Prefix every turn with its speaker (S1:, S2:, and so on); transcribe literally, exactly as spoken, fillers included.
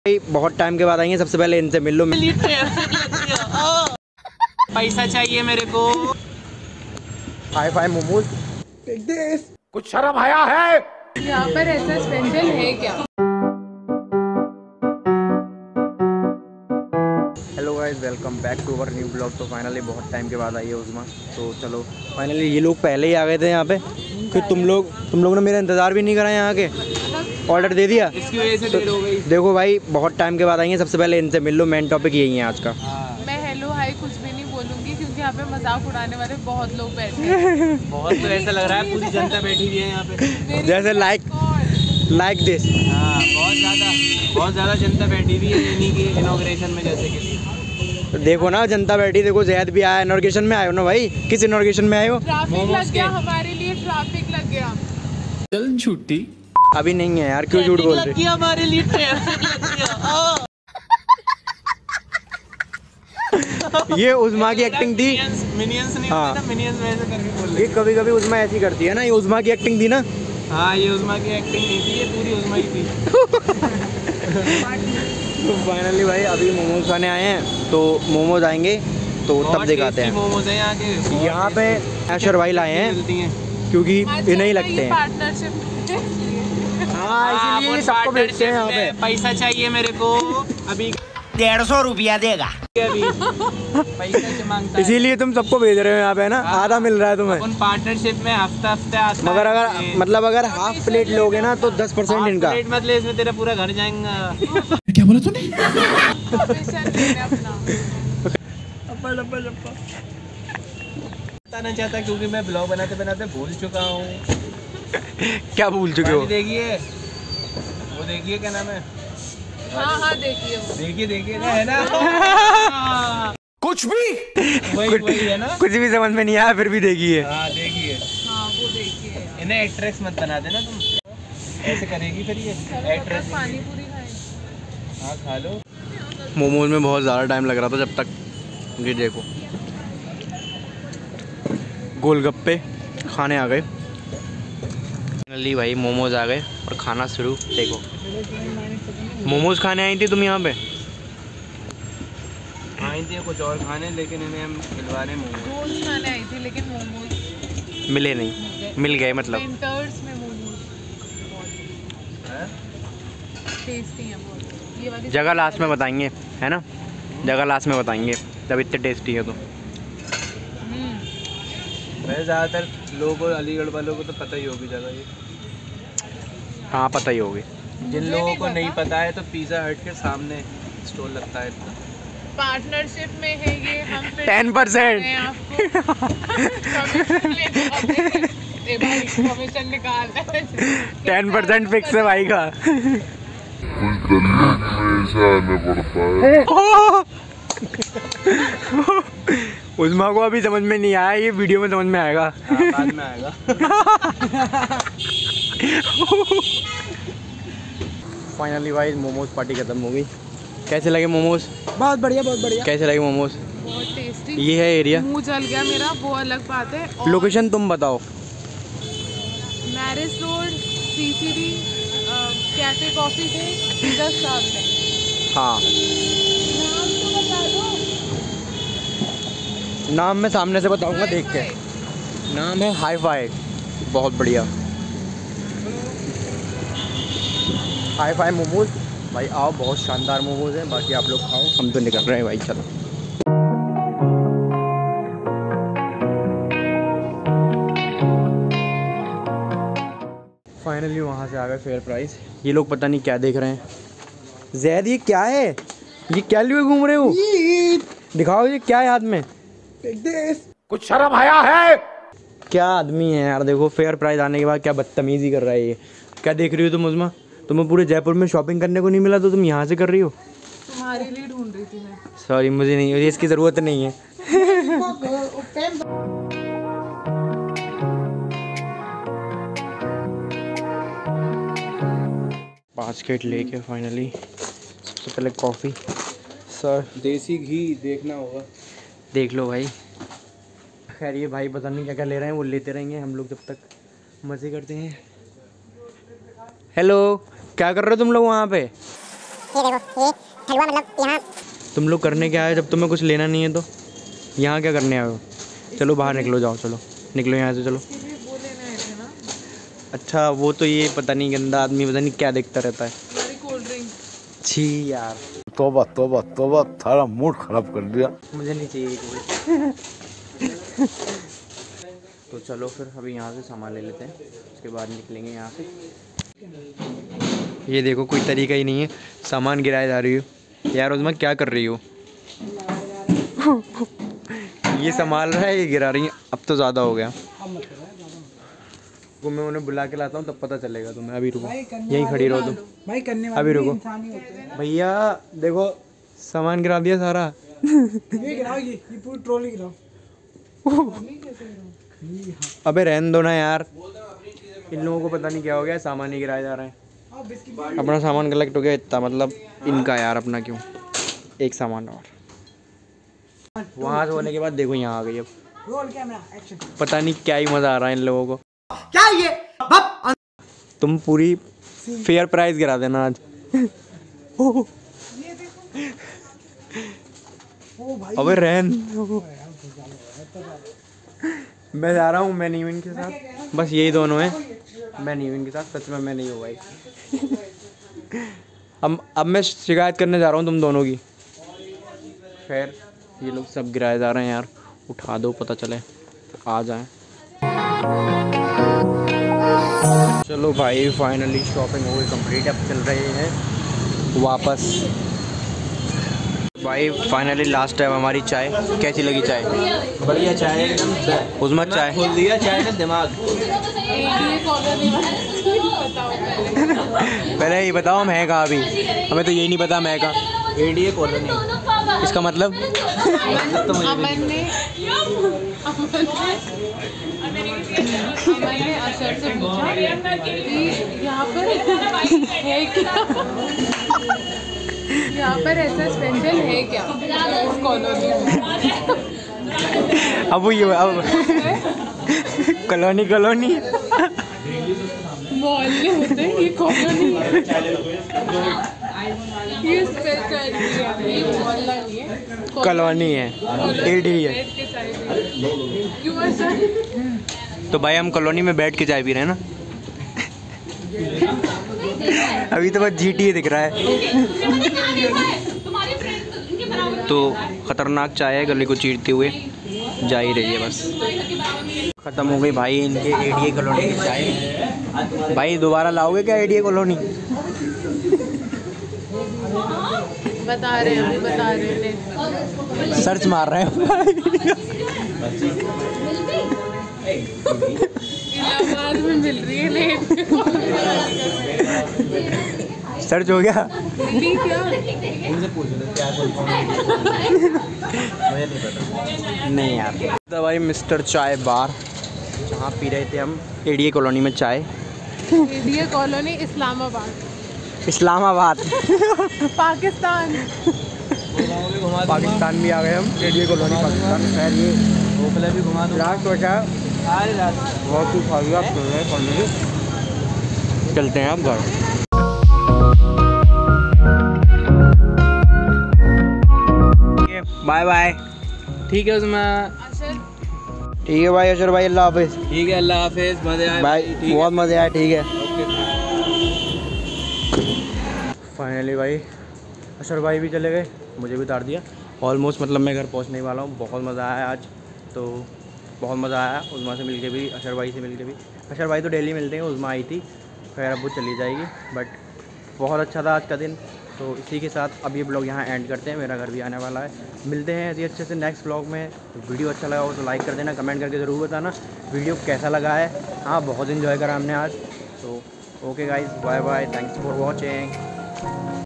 S1: भाई बहुत टाइम के बाद आएंगे, सबसे पहले इनसे मिल लो।
S2: पैसा चाहिए मेरे को।
S1: हाई फाई मोमोज,
S3: कुछ शर्म आया है?
S4: यहाँ पर ऐसा स्पेशल है क्या?
S1: Hello guys, welcome back to our new blog. तो फाइनली बहुत टाइम के बाद आई है उज़मा। तो चलो फाइनली ये लोग पहले ही आ गए थे यहाँ पे, फिर तुम लोग तुम लोगों ने मेरा इंतज़ार भी नहीं करा यहाँ के, ऑर्डर दे दिया।
S2: इसकी वजह से देर हो गई।
S1: देखो भाई बहुत टाइम के बाद आई हैं, सबसे पहले इनसे मिल लो। मेन टॉपिक यही है आज का।
S4: मैं हेलो हाय कुछ भी नहीं बोलूँगी क्योंकि यहाँ पे मजाक उड़ाने वाले बहुत लोग बैठे हैं।
S2: बहुत तो ऐसा लग रहा है पूरी जनता बैठी हुई है यहाँ पे,
S1: जैसे लाइक लाइक दिस।
S2: हाँ बहुत ज़्यादा बहुत ज़्यादा जनता बैठी हुई है इन्हीं की इनॉग्रेशन में। जैसे कि
S1: देखो ना जनता बैठी, देखो जैद भी आया। इनॉग्रेशन में आए हो ना भाई? किस इनॉग्रेशन में आए हो?
S4: ट्रैफिक लग गया हमारे लिए, ट्रैफिक लग गया।
S3: चल छुट्टी
S1: अभी नहीं है यार, क्यों झूठ बोल रहे?
S2: लग गया हमारे लिए, ट्रैफिक लग गया।
S1: ये उज़मा की एक्टिंग थी।
S2: मिनियंस नहीं
S1: हाँ।
S2: होते ना, मिनियंस में ऐसे करके बोल
S1: ये
S2: रहे।
S1: कभी कभी उज़मा ऐसी करती है ना, ये उज़मा की एक्टिंग थी ना।
S2: हाँ ये उज़मा की एक्टिंग नहीं थी, ये पूरी उज़मा की थी।
S1: तो फाइनली भाई अभी मोमोज खाने आए हैं, तो मोमोज आएंगे तो तब दिखाते हैं।
S2: मोमोज हैं यहाँ के।
S1: यहाँ पे ऐशर भाई लाए हैं
S2: मिलती हैं।
S1: क्योंकि इन्हें ही लगते हैं।
S4: पार्टनरशिप
S1: हाँ, इसीलिए सबको भेजते हैं यहाँ पे।
S2: पैसा चाहिए मेरे को अभी,
S3: डेढ़ सौ रुपया देगा।
S2: अभी पैसा से मांगता है।
S1: इसीलिए तुम सबको भेज रहे हो यहाँ पे ना, आधा मिल रहा है तुम्हें।
S2: उन पार्टनरशिप में हफ्ता हफ्ते आता
S1: मगर
S2: है।
S1: अगर मतलब अगर हाफ प्लेट लोगे ना तो दस परसेंट इनका।
S2: प्लेट मत ले, इसमें तेरा पूरा घर जाएगा।
S3: क्या बोला तूने?
S2: बताना चाहता क्योंकि मैं ब्लॉग बनाते बनाते भूल चुका हूँ।
S1: क्या भूल चुके हो?
S2: देखिए वो देखिए क्या नाम है।
S4: हाँ हाँ देखिए वो।
S2: देखिए देखिए ना, है ना।
S3: कुछ भी
S2: वही वही है ना।
S1: कुछ भी समझ में नहीं आया फिर भी देखिए।
S2: हाँ देखिए,
S4: हाँ वो देखिए।
S2: इन्हें एक्ट्रेस मत बना देना तुम, ऐसे करेगी फिर ये एक्ट्रेस।
S4: पानी पूरी खाए।
S2: हाँ खा लो।
S1: मोमोज में बहुत ज़्यादा टाइम लग रहा था जब तक, ये देखो गोलगप्पे खाने आ गए। फाइनली भाई मोमोज आ गए और खाना शुरू। देखो मोमोज खाने आई थी तुम यहाँ पे?
S2: आई थी कुछ और खाने, लेकिन इन्हें हम खिलवाने मोमोज।
S4: रोल्स खाने आई थी लेकिन मोमोज
S1: मिले नहीं, मिल गए मतलब।
S4: विंटर्स में मोमोज टेस्टी हैं बहुत। ये वाली
S1: जगह लास्ट में बताएंगे, है ना? जगह लास्ट में बताएंगे, जब इतने टेस्टी है तो।
S4: हम्म।
S2: वैसे ज़्यादातर लोगों को, अलीगढ़ वालों को तो पता ही होगी जगह ये।
S1: हाँ पता ही होगी।
S2: जिन
S4: मुझे
S2: लोगों
S4: नहीं
S2: को
S4: पता।
S2: नहीं पता है तो पिज़्ज़ा हट के सामने स्टॉल लगता है इसका।
S4: पार्टनरशिप में है ये, हम फिर
S1: टेन परसेंट
S4: हैं आपको कमीशन लेने वाले। ए भाई कमीशन निकाल ले।
S1: टेन परसेंट फिक्स है भाई का। उज़मा को अभी समझ में नहीं आया, ये वीडियो में समझ में आएगा।
S2: हाँ, बाद में आएगा।
S1: फाइनली भाई मोमोज पार्टी खत्म हो गई। कैसे लगे मोमोज?
S2: बहुत बढ़िया बहुत बढ़िया।
S1: कैसे लगे मोमोज?
S4: बहुत टेस्टी।
S1: ये है एरिया।
S4: मुंह जल गया मेरा, वो अलग बात है। और
S1: लोकेशन तुम बताओ।
S4: Marriage road, CCD, cafe coffee day, दस सामने।
S1: हाँ
S4: नाम तो बता दो।
S1: नाम मैं सामने से बताऊंगा देख के। नाम है हाई फाई। बहुत बढ़िया हाई फाई मोमोज। भाई आओ, बहुत शानदार मोमोज हैं। बाकी आप लोग खाओ, हम तो निकल रहे हैं भाई, चलो। फाइनली वहाँ से आ गए फेयर प्राइस। ये लोग पता नहीं क्या देख रहे हैं। जैद ये क्या है? ये क्या लिए घूम रहे हो? दिखाओ ये क्या है हाथ में।
S3: कुछ शर्म आया है?
S1: क्या आदमी है यार। देखो फेयर प्राइस आने के बाद क्या बदतमीजी कर रहा है ये। क्या देख रही हो तुम उज़मा? तुम्हें पूरे जयपुर में शॉपिंग करने को नहीं मिला तो तुम यहाँ से कर रही हो?
S4: तुम्हारे लिए ढूंढ रही थी मैं।
S1: सॉरी मुझे नहीं, मुझे इसकी ज़रूरत नहीं है। बास्केट लेके फाइनली सबसे पहले कॉफ़ी। सर
S2: देसी घी देखना होगा।
S1: देख लो भाई। खैर ये भाई पता नहीं क्या क्या ले रहे हैं, वो लेते रहेंगे, हम लोग जब तक मज़े करते हैं। हेलो, क्या कर रहे हो तुम लोग वहाँ पे?
S5: हलवा मतलब यहाँ
S1: तुम लोग करने क्या आए जब तुम्हें कुछ लेना नहीं है तो यहाँ क्या करने आए हो? चलो बाहर निकलो, जाओ चलो निकलो यहाँ से, चलो। अच्छा वो तो ये पता नहीं गंदा आदमी पता नहीं क्या देखता रहता है।
S4: Cold drink.
S1: छी यार,
S6: तौबा तौबा तौबा, थारा मूड खराब कर दिया।
S1: मुझे नहीं चाहिए कोई। तो चलो फिर अभी यहाँ से सामान ले लेते हैं, उसके बाद निकलेंगे यहाँ से। ये देखो कोई तरीका ही नहीं है, सामान गिराए जा रही हो यार। उज़मा क्या कर रही हो? ये संभाल रहा है, ये गिरा रही है। अब तो ज़्यादा हो गया। मैं उन्हें बुला के लाता हूँ तब पता चलेगा तुम्हें। अभी रुको, यहीं खड़ी रहो तुम भाई, करने वाले अभी रुको भैया। देखो सामान गिरा दिया सारा। ये गिराओ, ये ये पूरी ट्रॉली गिराओ। अबे रहने दो ना यार, इन लोगों को पता नहीं क्या हो गया, सामान ही गिराए जा रहे हैं। अपना सामान कलेक्ट हो गया इतना, मतलब इनका यार अपना क्यों। एक सामान और वहाँ से होने के बाद देखो यहाँ आ गई। अब पता नहीं क्या ही मज़ा आ रहा है इन लोगों को। क्या ये तुम पूरी फेयर प्राइस गिरा देना आज। अबे रहन, मैं जा रहा हूँ। मैं नहीं हूँ इनके साथ, बस यही दोनों हैं। मैं नहीं हूँ इनके साथ, सच में मैं नहीं हूँ भाई। अब अब मैं शिकायत करने जा रहा हूँ तुम दोनों की। खैर ये लोग सब गिराए जा रहे हैं यार, उठा दो पता चले आ जाएं। चलो भाई फाइनली शॉपिंग हो गई कंप्लीट। अब चल रहे हैं वापस। भाई फाइनली लास्ट टाइम हमारी चाय कैसी लगी? चाय
S2: बढ़िया चाय एकदम।
S1: उज़मा चाय
S2: खोल दिया चाय का दिमाग।
S1: पहले ये बताओ हम हैं कहाँ? अभी हमें तो यही नहीं पता मैं कहाँ।
S2: ADA colony.
S1: इसका मतलब
S4: अमन ने अमन ने अशर से पूछा कि यहाँ पर है क्या, यहाँ पर ऐसा स्पेशल है क्या इस कॉलोनी में।
S1: अब वो ये अब कॉलोनी कॉलोनी
S4: मोहल्ले होते हैं, ये कॉलोनी है। ये स्पेशल ये मोहल्ला नहीं है,
S1: कॉलोनी है, एडी है।
S4: क्यों ऐसा?
S1: तो भाई हम कॉलोनी में बैठ के चाय पी रहे हैं ना। अभी तो बस जीटी दिख रहा है। तो खतरनाक चाय है, गले को चीरते हुए जा ही रही है बस। ख़त्म हो गई भाई इनके एडीए कॉलोनी की चाय। भाई दोबारा लाओगे क्या एडीए कॉलोनी?
S4: बता रहे हैं, बता रहे हैं।
S1: सर्च मार रहे हैं।
S4: इलाहाबाद में मिल रही है लेट।
S1: सर्च हो गया।
S4: मिली क्या?
S1: नहीं यार। तो भाई मिस्टर चाय बार, जहाँ पी रहे थे हम एडीए कॉलोनी में चाय।
S4: ADA colony Islamabad.
S1: इस्लामाबाद
S4: पाकिस्तान।
S1: पाकिस्तान भी आ गए हम, एडीए कॉलोनी पाकिस्तान। खैर ये
S2: ओखला भी घुमा दो।
S1: लास्ट बचा
S2: अरे रात
S1: बहुत ही खाली आप चल रहे हैं। चलते हैं आप घर। Bye bye.
S2: ठीक है उसमें।
S4: अशर
S1: ठीक है भाई अशर भाई, अल्लाह हाफिज़।
S2: ठीक है, अल्लाह हाफिज़। मज़े आए
S1: भाई बहुत मज़े आए। ठीक है
S2: ओके।
S1: फाइनली भाई अशर भाई भी चले गए, मुझे भी उतार दिया ऑलमोस्ट। मतलब मैं घर पहुंचने वाला हूँ। बहुत मज़ा आया आज, तो बहुत मज़ा आया। उज़मा से मिलके भी, अशर भाई से मिलके भी। अशर भाई तो डेली मिलते हैं, उज़मा आई थी। खैर अब वो चली जाएगी, बट बहुत अच्छा था आज का दिन। तो इसी के साथ अब ये ब्लॉग यहाँ एंड करते हैं। मेरा घर भी आने वाला है। मिलते हैं ऐसे अच्छे से नेक्स्ट ब्लॉग में। तो वीडियो अच्छा लगा हो तो लाइक कर देना, कमेंट करके ज़रूर बताना वीडियो कैसा लगा है। हाँ बहुत इन्जॉय करा हमने आज। तो okay guys, bye bye, thanks for watching.